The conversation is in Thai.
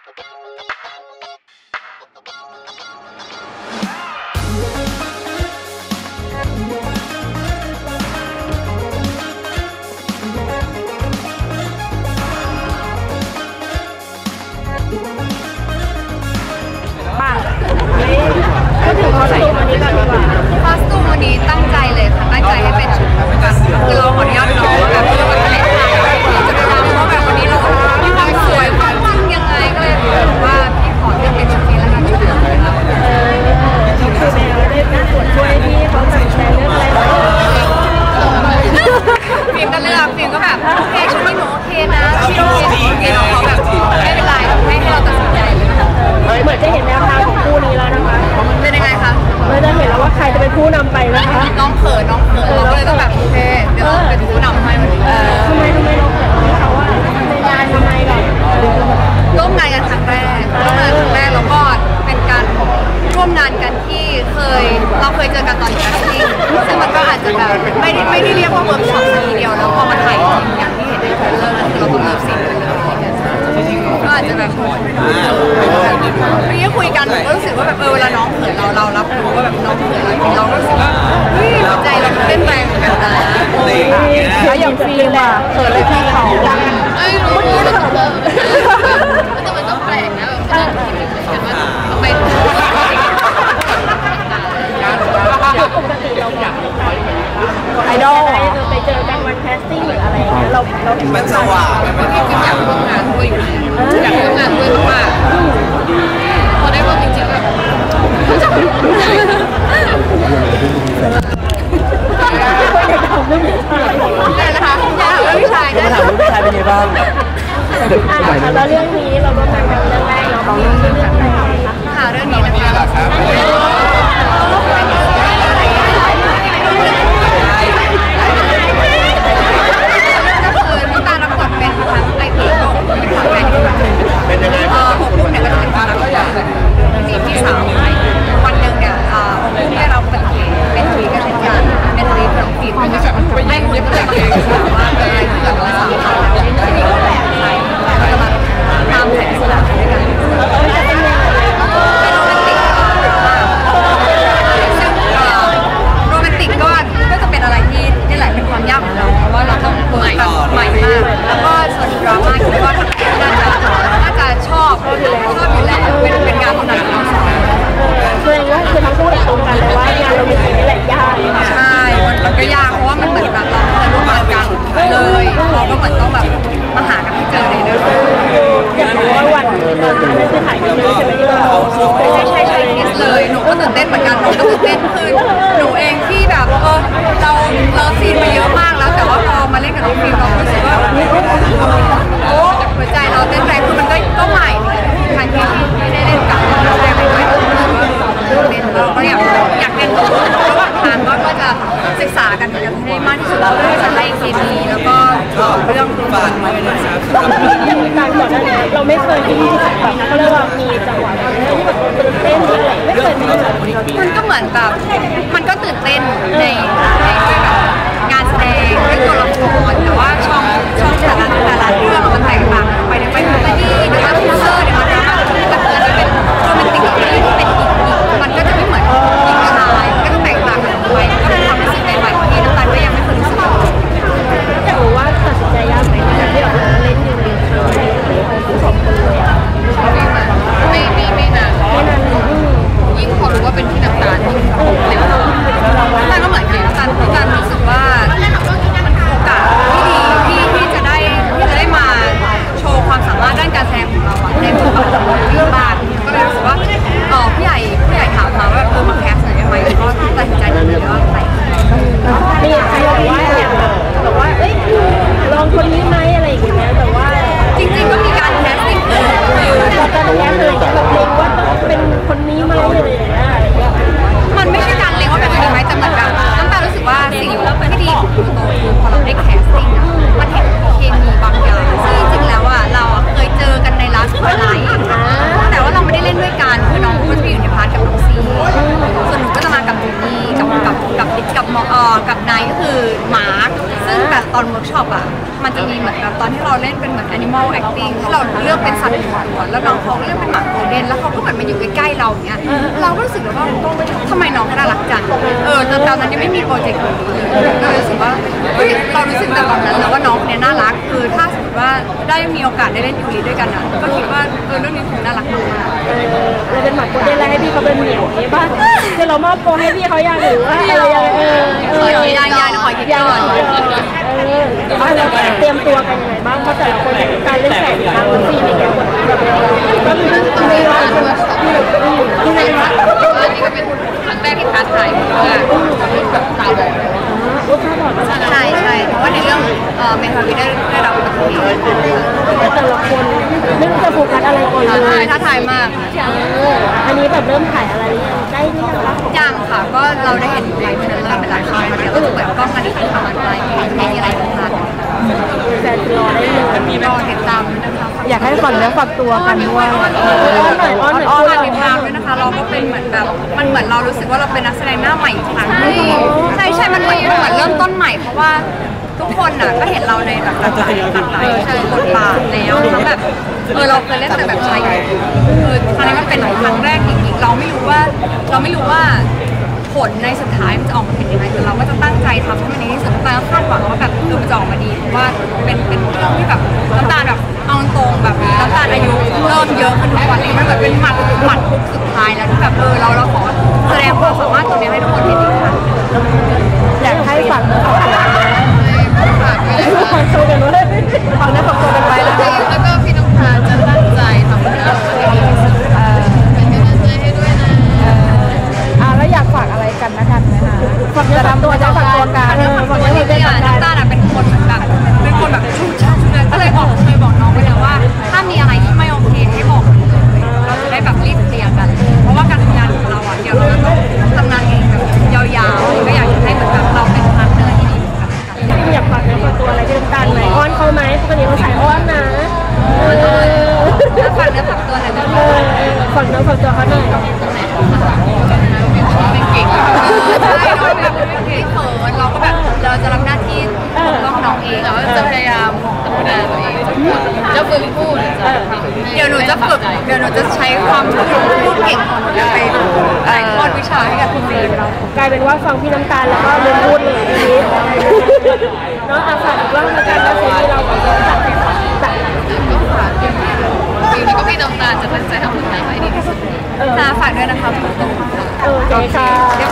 ก็ถึงคอสตูมวันนี้ก่อนดีกว่าคอสตูมวันนี้ตั้งใจเลยค่ะตั้งใจให้เป็นชุดแบบคือเราขออนุญาตน้องแบบเพื่อวันทะเลไทยจะไปทำเพราะแบบวันนี้เรามีความสวยความมันยังไงก็เลยบอกว่าพี่ขอเลือกเป็นชุดนี้แล้วกันชุดนี้ค่ะคือแมวได้เป็นส่วนช่วยที่เขาจัดแชร์เรื่องอะไรฟิล์มก็เลือกฟิล์มก็แบบโอเคชุดนี้หนูโอเคนะพี่โอเคน้องเขาแบบไม่เป็นไรให้เราตัดสินใจเลยเหมือนจะเห็นแนวทางของคู่นี้แล้วนะคะเป็นยังไงคะเราจะเห็นแล้วว่าใครจะเป็นผู้นำไปนะคะน้องเขินเราก็เลยต้องแบบโอเคเดี๋ยวเราเป็นผู้นำให้มันทำไมเราเขินเขาว่าในงานทำไมแบบร่วมงานกันครั้งแรกแล้วก็เป็นการร่วมงานกันที่เราเคยเจอกันตอนแคสติ้งซึ่งมันก็อาจจะแบบไม่ได้เรียกว่าเวิร์กช็อปทีเดียวแล้วพอมาถ่ายจริงอย่างที่เห็นในเทรลเลอร์คือเราต้องเลิฟซีนกันเลยก็อาจจะแบบไม่ได้คุยกันก็รู้สึกว่าแบบเวลาน้องเขินเรารับรู้ว่าแบบน้องเขินเรารู้สึกว่าเฮ้ยใจเราเต้นแรงเหมือนกันนะแล้วอย่างฟิล์มอะเขินเลยพี่เขาไม่รู้แต่มันต้องแปลกนะแบบทำไมปกติเราอยากไอดอลไปเจอกันวันแคสติ้งหรืออะไรอย่างเงี้ยเรามันสว่างอยากร่วมงานด้วยอยู่อยากร่วมงานด้วยมากๆพอได้ร่วมจริงๆแบบจะเป็นได้นะคะอยากถามเรื่องพี่ชายได้ถามเรื่องพี่ชายเป็นไงบ้างแล้วเรื่องนี้เราร่วมงานกันเรื่องแรกเราต้องเรื่องอะไรคะเรื่องนี้นะคะเป็นยังไงผมพุ่งเนี่ยก็จะเป็นความรักมีพี่สาววันหนึ่งเนี่ยผมพุ่งได้รับเป็นทีก็เช่นกันเป็นทีของฟีดไม่พูดก็แบบว่าอะไรที่แบบว่าสาวเราที่นี่ก็แบบใครเราจะมาตามแผนสลับด้วยกันเป็นโรแมนติกซึ่งโรแมนติกก็จะเป็นอะไรที่นี่แหละเป็นความยากของเราเพราะว่าเราต้องเปิดแบบใหม่มากแล้วก็ส่วนดราม่าคิดว่าน่าจะชอบอยู่แล้วเป็นงานของเราคือทั้งคู่ตรงกันเลยว่างานเราเป็นสิ่งนี้แหละยากใช่มันก็ยากเพราะว่ามันเหมือนแบบเราเคยร่วมงานกันเลยเราก็เหมือนต้องแบบมาหากันให้เจอในเรื่องอยากรู้ว่าวันนั้นคือถ่ายกันเลยใช่ไหมที่เราใช่คิดเลยหนูก็ตื่นเต้นเหมือนกันหนูก็ตื่นเต้นคือหนูเองที่แบบเราซีนมาเยอะมากแล้วแต่ว่าพอมาเล่นกับน้องฟิล์มเรารู้สึกว่าโอ้หัวใจเราเต้นแรงคือมันก็ใหม่ทันทีที่ได้เล่นกับเราแรกไปด้วยเราก็อยากเรียนรู้ระหว่างทางก็จะศึกษากันให้มากที่สุดเราจะไล่เคมีแล้วก็เรื่องฝากไว้เลยครับการก่อนหน้านี้เราไม่เคยที่แบบเขาเรียกว่ามีจังหวะที่แบบตื่นเต้นอะไรไม่เคยมีมันก็เหมือนแบบมันก็ตื่นเต้นในแบบงานแสดงด้วยตัวละครแต่ว่าช่องแต่ละเรื่องมันแตกต่างไปในคอมเมดี้เดี๋ยวมาพิเศษเดี๋ยวมาดราม่าแต่เกิดจะเป็นโรแมนติกที่เป็นอีกมันก็จะไม่เหมือนหญิงชายก็ต้องแตกต่างกันไปก็เป็นความรู้สึกใหม่ๆที่น้ำตาลก็ยังไม่เคยรู้สึกอยากรู้ว่าตัดสินใจยากไหมที่เราเล่นอยู่ในสองคนเลยอ่ะไม่นานยิ่งพอรู้ว่าเป็นที่น้ำตาลยิ่งเร็วน้ำตาลก็เหมือนกันน้ำตาลรู้สึกว่ามันคือโอกาสที่ดีแบบตอนที่เราเล่นเป็นเหมือน animal acting ที่เราเลือกเป็นสัตว์หัวแล้วน้องเขาเลือกเป็นหมาโกลเด้นแล้วเขาก็เหมือนมาอยู่ใกล้ๆเราอย่างเงี้ยเราก็รู้สึกว่าทำไมน้องเขาน่ารักจังตอนนั้นยังไม่มีโปรเจกต์นี้ก็รู้สึกว่าเรารู้สึกแต่ตอนนั้นแล้วว่าน้องเนี่ยน่ารักคือถ้าสมมติว่าได้มีโอกาสได้เล่นยูริด้วยกันอ่ะก็คิดว่าเรื่องนี้คงน่ารักมากเราเป็นหมาโกลเด้นแล้วให้พี่เขาเป็นเหมียวนี้บ้างเดี๋ยวเรามอบโปรให้พี่เขายังหรือว่าอะไรยังขอคิดก่อนเราเตรียมตัวกันยังไงบ้างเพราะแต่ละคนการเล่นแสงทางวันซีในแง่แบบก็มีที่ร้านที่ไหนมาอันนี้ก็เป็นครั้งแรกที่ท้าทายเพราะว่าแบบตาบอดใช่เพราะว่าในเรื่องเมทาวิได้รับอุบัติเหตุแต่ละคนไม่รู้จะโฟกัสอะไรก่อนเลยท้าทายมากอันนี้แบบเริ่มถ่ายอะไรได้หรือยังคะยังค่ะก็เราได้เห็นไลฟ์นั้นเป็นหลายครั้งเดี๋ยวก็จะเปิดกล้องกันอีกครั้งไปไม่มีอะไรผิดพลาดแฟนรอได้เลยรอติดตามนะคะอยากให้ฝันและฝักตัวกันด้วยอ้อนติดตามด้วยนะคะเราก็เป็นเหมือนแบบมันเหมือนเรารู้สึกว่าเราเป็นนักแสดงหน้าใหม่อีกครั้งใช่มันเหมือนเริ่มต้นใหม่เพราะว่าทุกคนน่ะก็เห็นเราในแบบหลากหลายบทบาทแล้วทั้งแบบเราเคยเล่นแต่แบบชายครั้งนี้มันเป็นครั้งแรกจริงๆเราไม่รู้ว่าผลในสุดท้ายมันจะออกมาเป็นยังไงแต่เราก็จะตั้งใจทำให้มันดีที่สุดแต่ก็คาดหวังว่าแบบมันจะออกมาดีเพราะว่าเป็นเรื่องที่แบบน้ำตาลแบบเอาตรงแบบน้ำตาลอายุเริ่มเยอะขึ้นทุกวันนี้มันแบบเป็นหมัดคุกสุดท้ายแล้วที่แบบเราขอแสดงความสามารถตรงนี้ให้ทุกคนเห็นอีกครั้งอยากให้ฝังเนื้อฝักตัวกันด้วยฝังเนื้อฝักตัวกันไปแล้วก็พี่น้องพาจะตั้งใจทำเรื่องให้ดีที่สุดเป็นกำลังใจให้ด้วยนะแล้วอยากฝากอะไรกันนะคะฝากเนื้อฝากตัวจะฝากตัวกันฝากเนื้อฝากตัวกันน้ำตาลเป็นคนแบบชุ่มชาชุ่มเลยก็เลยเคยบอกน้องไว้แล้วว่าถ้ามีอะไรที่ไม่โอเคให้บอกเลยเราจะได้แบบรีบเคลียร์กันเพราะว่าการทำงานของเราเดี๋ยวเราต้องทำงานเองแบบยาวๆก็อยากจะให้เหมือนแบบเราเป็นพาร์ทเนอร์ที่ดีกันอยากฝากเนื้อฝากตัวอะไรที่น้ำตาลไหมอ้อนเขาไหมปกติเขาสายอ้อนนะฝากเนื้อฝากตัวหน่อยนะฝากเนื้อฝากตัวเขาหน่อยเป็นเก่งใช่เราแบบไม่เขินเราก็แบบเราจะรับหน้าที่ปกป้องน้องเองเราจะพยายามพัฒนาตัวเองจะฝึกพูดเดี๋ยวหนูจะฝึกเดี๋ยวหนูจะใช้ความพูดเก่งของหนูไปถ่ายทอดวิชาให้กับทุกคนเรากลายเป็นว่าฟังพี่น้ำตาลแล้วก็ลืมพูดเลยทีนี้เนาะฝากว่าในการรับซีรีส์เราของเราจัดก็ฝากทีนี้ก็พี่น้ำตาลจะตั้งใจทำผลงานให้ดีที่สุดฝากด้วยนะคะโอเคค่ะ